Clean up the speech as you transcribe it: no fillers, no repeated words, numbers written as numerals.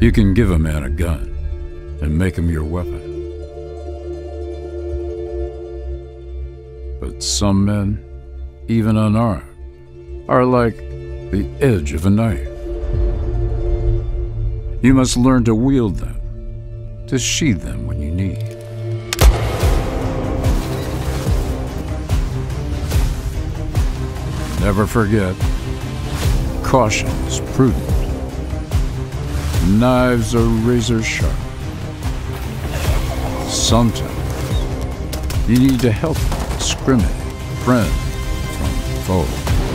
You can give a man a gun and make him your weapon. But some men, even unarmed, are like the edge of a knife. You must learn to wield them, to sheathe them when you need. Never forget, caution is prudent. Knives are razor sharp. Sometimes you need to help discriminate friend from foe.